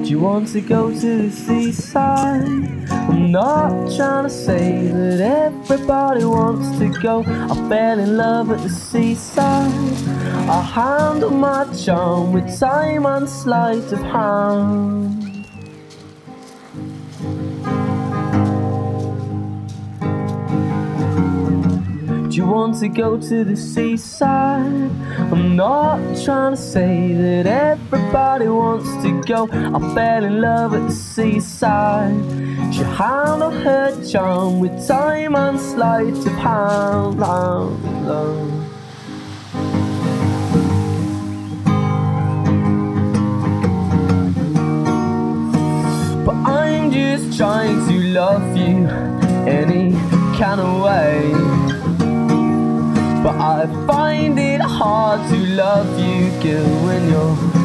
Do you want to go to the seaside? I'm not trying to say that everybody wants to go. I fell in love at the seaside. I handle my charm with time and sleight of hand. Do you want to go to the seaside? I'm not trying to say that everybody wants to go. I fell in love at the seaside. She handled her charm with time and sleight of hand. But I'm just trying to love you any kind of way. But I find it hard to love you, girl, when you're